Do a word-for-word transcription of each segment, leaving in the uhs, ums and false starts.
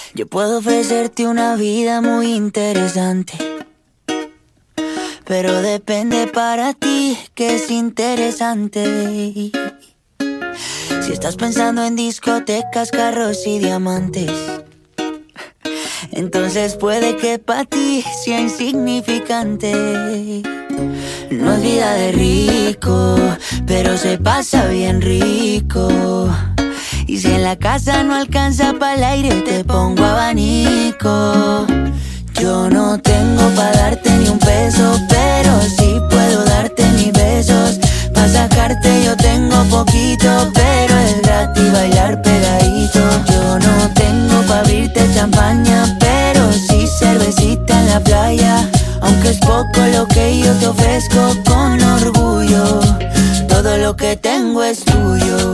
Yo puedo ofrecerte una vida muy interesante, pero depende para ti que es interesante. Si estás pensando en discotecas, carros y diamantes, entonces puede que para ti sea insignificante. No es vida de rico, pero se pasa bien rico. Y si en la casa no alcanza para el aire, te pongo abanico. Yo no tengo pa' darte ni un peso, pero sí puedo darte mis besos. Pa' sacarte yo tengo poquito, pero es gratis bailar pegadito. Yo no tengo pa' abrirte champaña, pero sí cervecita en la playa. Aunque es poco lo que yo te ofrezco con orgullo, todo lo que tengo es tuyo.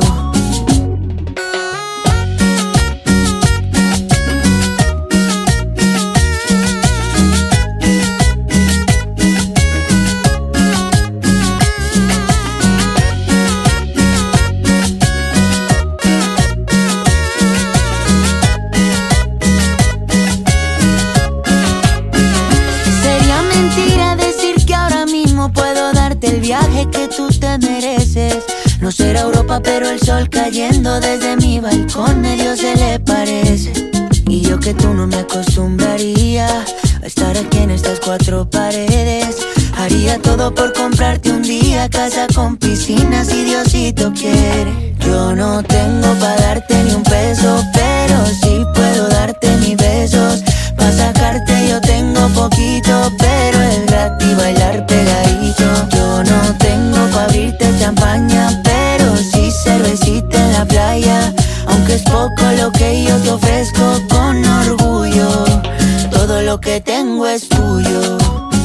El viaje que tú te mereces. No será Europa, pero el sol cayendo desde mi balcón medio se le parece. Y yo que tú no me acostumbraría a estar aquí en estas cuatro paredes. Haría todo por comprarte un día casa con piscina si Diosito quiere. Yo no tengo pa' darte ni un peso, pero sí puedo darte mis besos. Pa' sacarte yo tengo poquito, pero es gratis bailar pegadito. Yo no tengo pa' abrirte champaña, pero sí cervecita en la playa. Aunque es poco lo que yo te ofrezco con orgullo, todo lo que tengo es tuyo.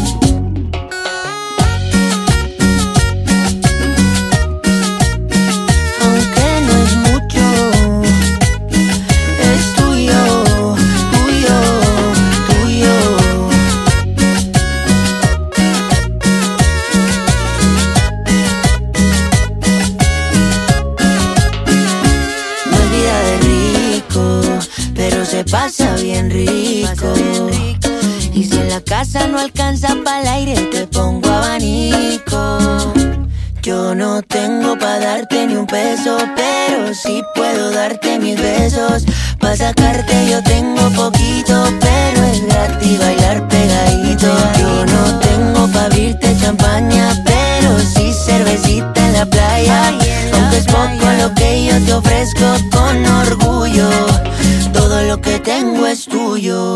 Pasa bien rico. Y si en la casa no alcanza para el aire, te pongo abanico. Yo no tengo pa' darte ni un peso, pero sí puedo darte mis besos. Pa' sacarte yo tengo poquito, pero es gratis bailar pegadito. Yo no tengo pa' abrirte champaña, pero sí cervecita en la playa. Aunque es poco lo que yo te ofrezco con orgullo, todo lo que tengo es tuyo.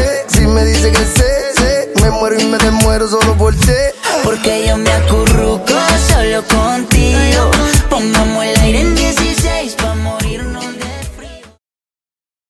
Porque yo me acurruco